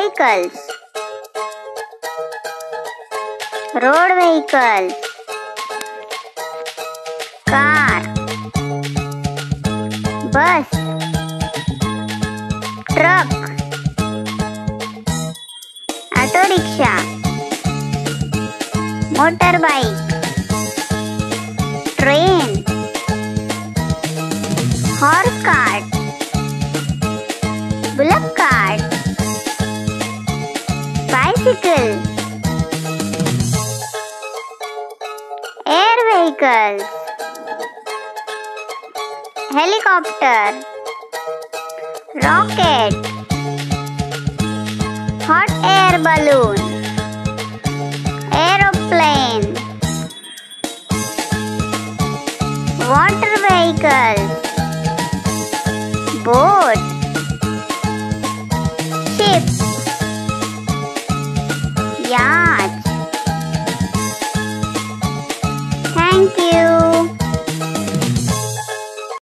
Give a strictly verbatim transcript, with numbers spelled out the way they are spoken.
vehicles, road vehicles, car, bus, truck, auto rickshaw, motorbike, train, horse cart, bullock cart, bicycle, air vehicles, helicopter, rocket, hot air balloon, aeroplane, water vehicle, boat, ship, yacht. Thank you.